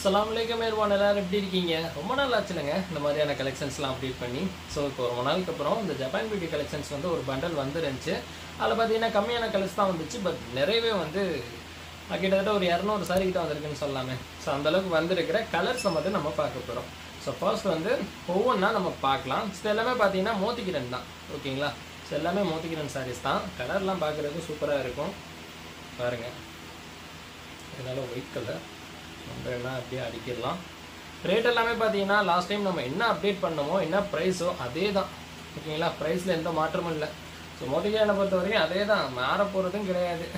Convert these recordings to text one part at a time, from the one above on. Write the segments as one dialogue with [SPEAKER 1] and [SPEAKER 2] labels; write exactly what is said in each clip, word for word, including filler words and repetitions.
[SPEAKER 1] அஸ்ஸலாமு அலைக்கும் எவ்ரிவன், எல்லாரும் எப்படி இருக்கீங்க? ரொம்ப நாள் ஆச்சுலங்க இந்த மாதிரியான கலெக்ஷன்ஸ்லாம் அப்டேட் பண்ணி. ஸோ இப்போ ரொம்ப நாளுக்கு அப்புறம் இந்த ஜப்பான் பியூட்டி கலெக்ஷன்ஸ் வந்து ஒரு பண்டல் வந்துருந்துச்சு. அதில் பார்த்தீங்கன்னா கம்மியான கலர்ஸ் தான் வந்துச்சு. பட் நிறையவே வந்து கிட்டத்தட்ட ஒரு இரநூறு சாரி கிட்ட வந்திருக்குன்னு சொல்லலாமே. ஸோ அந்தளவுக்கு வந்திருக்கிற கலர்ஸை மட்டும் நம்ம பார்க்க போகிறோம். ஸோ ஃபர்ஸ்ட் வந்து ஒவ்வொன்றா நம்ம பார்க்கலாம். ஸோ எல்லாமே பார்த்தீங்கன்னா மோத்திக்கிரன் தான், ஓகேங்களா? ஸோ எல்லாமே மோத்திக்கிரன் சாரீஸ் தான். கலர்லாம் பார்க்குறதுக்கு சூப்பராக இருக்கும் பாருங்கள். இதனால் ஒயிட் கலர் ஒன்றுனா அப்படியே அடிக்கிடலாம். ரேட் எல்லாமே பார்த்தீங்கன்னா லாஸ்ட் டைம் நம்ம என்ன அப்டேட் பண்ணமோ என்ன ப்ரைஸோ அதே தான், ஓகேங்களா? ப்ரைஸில் எந்த மாற்றமும் இல்லை. ஸோ மோதிகாரனை பொறுத்த வரைக்கும் அதே தான், மாற போகிறதும் கிடையாது.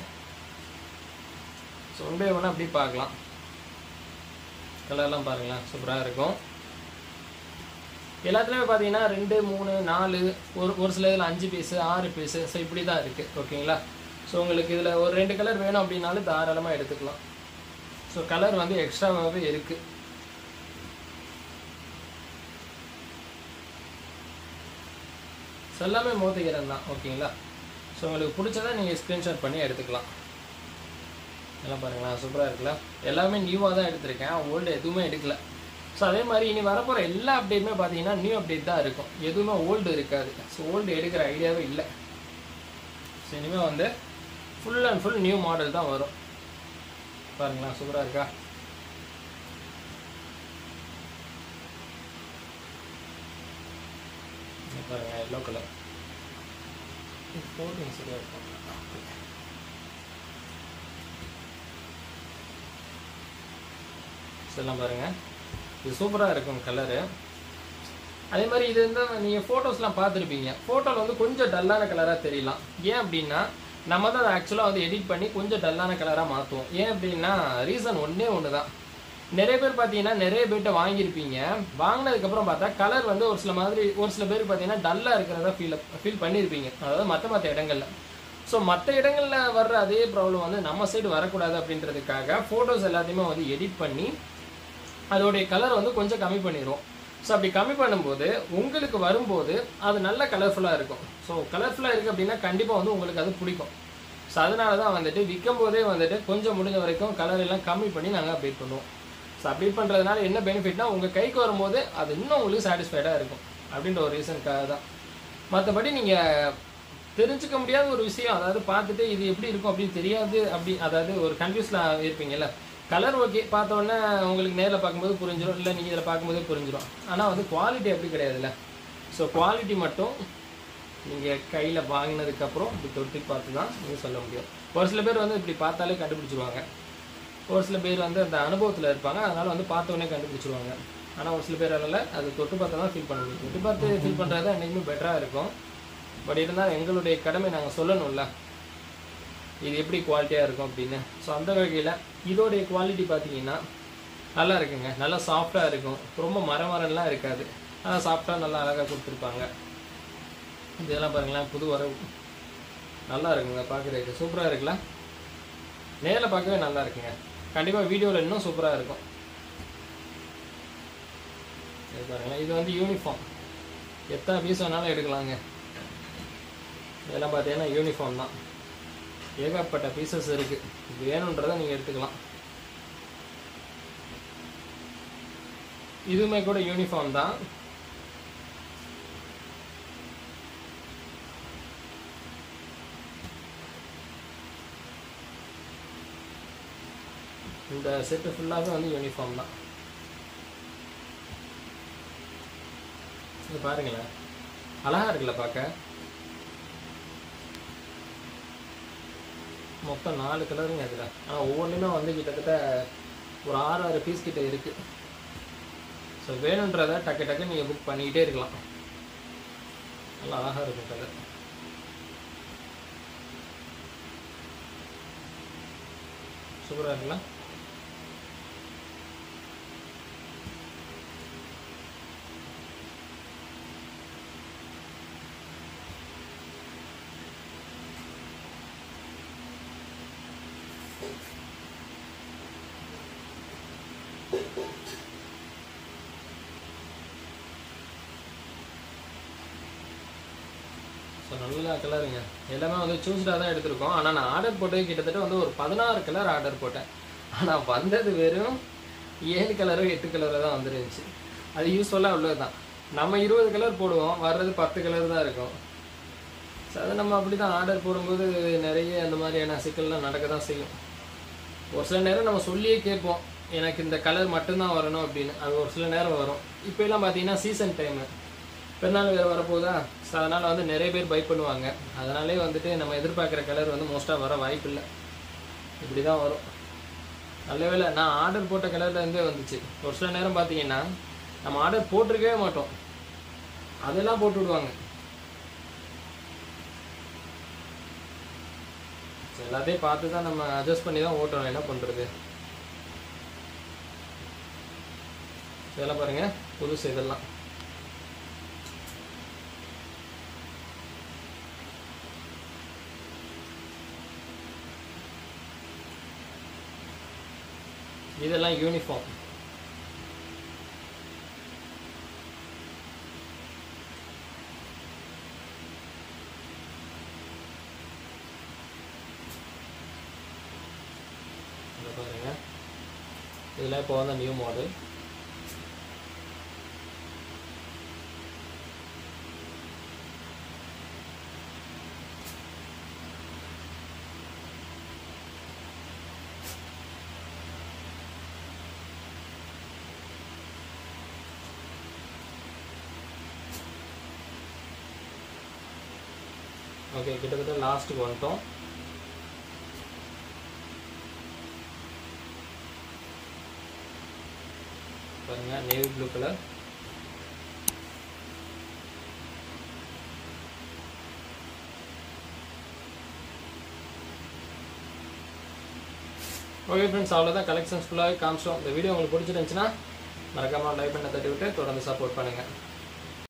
[SPEAKER 1] ஸோ ஒன் பை ஒன்று அப்படி பார்க்கலாம். கலர்லாம் பாருங்களேன், சூப்பராக இருக்கும். எல்லாத்துலேயுமே பார்த்தீங்கன்னா ரெண்டு மூணு நாலு ஒரு ஒரு சில இதில் அஞ்சு பீஸு ஆறு பீஸு ஸோ இப்படி தான் இருக்குது, ஓகேங்களா? ஸோ உங்களுக்கு இதில் ஒரு ரெண்டு கலர் வேணும் அப்படின்னாலும் தாராளமாக எடுத்துக்கலாம். ஸோ கலர் வந்து எக்ஸ்ட்ராவாகவே இருக்குது. ஸோ எல்லாமே மோத்திக்கிரன் தான், ஓகேங்களா? ஸோ உங்களுக்கு பிடிச்சதை நீங்கள் ஸ்க்ரீன்ஷாட் பண்ணி எடுத்துக்கலாம். எல்லாம் பாருங்களா, சூப்பராக இருக்குல்ல? எல்லாமே நியூவாக தான் எடுத்திருக்கேன், ஓல்டு எதுவுமே எடுக்கல. ஸோ அதே மாதிரி இனி வரப்போகிற எல்லா அப்டேட்டுமே பார்த்தீங்கன்னா நியூ அப்டேட் தான் இருக்கும், எதுவுமே ஓல்டு இருக்காது. ஸோ ஓல்டு எடுக்கிற ஐடியாவே இல்லை. ஸோ இனிமேல் வந்து full and full new model தான் வரும். பாருங்களா, சூப்பராக இருக்கா? பாருங்க, எல்லோ கலர் போட்டு சரியாக இருக்கும். எல்லாம் பாருங்க, இது சூப்பராக இருக்கும் கலரு. அதே மாதிரி இது வந்து நீங்கள் ஃபோட்டோஸ்லாம் பார்த்துருப்பீங்க. ஃபோட்டோவில் வந்து கொஞ்சம் டல்லான கலராக தெரியலாம். ஏன் அப்படின்னா நம்ம தான் அதை ஆக்சுவலாக வந்து எடிட் பண்ணி கொஞ்சம் டல்லான கலராக மாற்றுவோம். ஏன் அப்படின்னா ரீசன் ஒன்றே ஒன்று தான். நிறைய பேர் பார்த்தீங்கன்னா நிறைய பேர்கிட்ட வாங்கியிருப்பீங்க. வாங்கினதுக்கப்புறம் பார்த்தா கலர் வந்து ஒரு சில மாதிரி ஒரு சில பேர் பார்த்தீங்கன்னா டல்லாக இருக்கிறதா ஃபீல் ஃபீல் பண்ணியிருப்பீங்க, அதாவது மற்ற மற்ற இடங்களில். ஸோ மற்ற இடங்களில் வர்ற அதே ப்ராப்ளம் வந்து நம்ம சைடு வரக்கூடாது அப்படின்றதுக்காக ஃபோட்டோஸ் எல்லாத்தையுமே வந்து எடிட் பண்ணி அதோடைய கலர் வந்து கொஞ்சம் கம்மி பண்ணிடுவோம். ஸோ அப்படி கம்மி பண்ணும்போது உங்களுக்கு வரும்போது அது நல்ல கலர்ஃபுல்லாக இருக்கும். ஸோ கலர்ஃபுல்லாக இருக்குது அப்படின்னா கண்டிப்பாக வந்து உங்களுக்கு அது பிடிக்கும். ஸோ அதனால தான் வந்துட்டு விற்கும் போதே வந்துட்டு கொஞ்சம் முடிஞ்ச வரைக்கும் கலர் எல்லாம் கம்மி பண்ணி நாங்கள் அப்டேட் பண்ணுவோம். ஸோ அப்டேட் பண்ணுறதுனால என்ன பெனிஃபிட்னா உங்கள் கைக்கு வரும்போது அது இன்னும் உங்களுக்கு சாட்டிஸ்ஃபைடாக இருக்கும் அப்படின்ற ஒரு ரீசனுக்காக தான். மற்றபடி நீங்கள் தெரிஞ்சுக்க முடியாத ஒரு விஷயம், அதாவது பார்த்துட்டு இது எப்படி இருக்கும் அப்படின்னு தெரியாது, அப்படி அதாவது ஒரு கன்ஃபியூஸில் இருப்பீங்கல்ல. கலர் ஓகே, பார்த்தோன்னே உங்களுக்கு நேரில் பார்க்கும்போது புரிஞ்சிடும், இல்லை நீங்கள் இதில் பார்க்கும்போதே புரிஞ்சிடும். ஆனால் வந்து குவாலிட்டி அப்படி கிடையாதுல்ல. ஸோ குவாலிட்டி மட்டும் நீங்கள் கையில் வாங்கினதுக்கப்புறம் இப்படி தொட்டி பார்த்து தான் நீங்கள் சொல்ல முடியும். ஒரு சில பேர் வந்து இப்படி பார்த்தாலே கண்டுபிடிச்சிருவாங்க. ஒரு சில பேர் வந்து அந்த அனுபவத்தில் இருப்பாங்க, அதனால் வந்து பார்த்தோன்னே கண்டுபிடிச்சிருவாங்க. ஆனால் ஒரு சில பேரால் அது தொட்டு பார்த்து தான் ஃபீல் பண்ண முடியும். தொட்டு பார்த்து ஃபீல் பண்ணுறது தான் என்றைக்குமே பெட்டராக இருக்கும். பட் இருந்தால் எங்களுடைய கடமை நாங்கள் சொல்லணும்ல இது எப்படி குவாலிட்டியாக இருக்கும் அப்படின்னு. ஸோ அந்த வகையில் இதோடைய குவாலிட்டி பார்த்தீங்கன்னா நல்லா இருக்குங்க, நல்லா சாஃப்டாக இருக்கும். ரொம்ப மர மரம்லாம் இருக்காது, ஆனால் சாஃப்டாக நல்லா அழகாக கொடுத்துருப்பாங்க. இதெல்லாம் பாருங்களேன், புது வரவு நல்லா இருக்குங்க, பார்க்குறதுக்கு சூப்பராக இருக்குல்ல? நேரில் பார்க்கவே நல்லா இருக்குங்க. கண்டிப்பாக வீடியோவில் இன்னும் சூப்பராக இருக்கும். இது பாருங்களேன், இது வந்து யூனிஃபார்ம், எத்தனை பீஸ் வேணாலும் எடுக்கலாங்க. இதெல்லாம் பார்த்தீங்கன்னா யூனிஃபார்ம் தான், ஏகப்பட்ட பீசஸ் இருக்குது. வேணுன்றதை நீங்கள் எடுத்துக்கலாம். இதுவுமே கூட யூனிஃபார்ம் தான். இந்த செட்டு ஃபுல்லாகவே வந்து யூனிஃபார்ம் தான். இது பாருங்களேன், அழகாக இருக்குல்ல பார்க்க? மொத்தம் நாலு கலருங்க இதில். ஆனால் ஒவ்வொன்றுமே வந்து கிட்டத்தட்ட ஒரு ஆறு ஆறு பீஸ் கிட்ட இருக்குது. ஸோ வேணுன்றதை டக்கு டக்கு நீங்கள் புக் பண்ணிக்கிட்டே இருக்கலாம். நல்லா அழகாக இருக்கும் கலர். சூப்பராக இருக்குல்ல? ஸோ நல்லா கலருங்க. எல்லாமே வந்து சூஸ்டாக தான் எடுத்திருக்கோம். ஆனால் நான் ஆர்டர் போட்டது கிட்டத்தட்ட வந்து ஒரு பதினாறு கலர் ஆர்டர் போட்டேன். ஆனால் வந்தது வெறும் ஏழு கலரோ எட்டு கலரோ தான் வந்துருந்துச்சு. அது யூஸ்ஃபுல்லாக உள்ளது தான். நம்ம இருபது கலர் போடுவோம், வர்றது பத்து கலர் தான் இருக்கும். ஸோ அதை நம்ம அப்படி தான் ஆர்டர் போடும்போது நிறைய அந்த மாதிரியான சிக்கல்லாம் நடக்க தான் செய்யும். ஒரு சில நேரம் நம்ம சொல்லியே கேட்போம், எனக்கு இந்த கலர் மட்டும்தான் வரணும் அப்படின்னு. அது ஒரு சில நேரம் வரும். இப்போ எல்லாம் பார்த்தீங்கன்னா சீசன் டைமு, பெருநாள் வேறு வரப்போதா. ஸோ அதனால் வந்து நிறைய பேர் பை பண்ணுவாங்க. அதனாலே வந்துட்டு நம்ம எதிர்பார்க்குற கலர் வந்து மோஸ்ட்டாக வர வாய்ப்பு இல்லை. இப்படி தான் வரும். நல்ல வேளை நான் ஆர்டர் போட்ட கலரில் இருந்தே வந்துச்சு. ஒரு சில நேரம் பார்த்தீங்கன்னா நம்ம ஆர்டர் போட்டிருக்கவே மாட்டோம், அதெல்லாம் போட்டு விடுவாங்க. எல்லாத்தையும் பார்த்து தான் நம்ம அட்ஜஸ்ட் பண்ணி தான் ஓட்டணும். என்ன பண்ணுறது? இதெல்லாம் பாருங்க, புதுசு இதெல்லாம். இதெல்லாம் யூனிஃபார்ம். பாருங்க, இதெல்லாம் இப்போ வந்து நியூ மாடல். ஓகே, கிட்டத்தட்ட லாஸ்ட்டுக்கு வந்துட்டோம். பாருங்க, navy blue colour. Okay friends, அவ்வளோதான் கலெக்ஷன்ஸ் ஃபுல்லாகவே காமிச்சோம். இந்த வீடியோ உங்களுக்கு பிடிச்சிருந்துச்சுன்னா மறக்காமல் லைக் பண்ண தட்டி விட்டு தொடர்ந்து சப்போர்ட் பண்ணுங்கள்.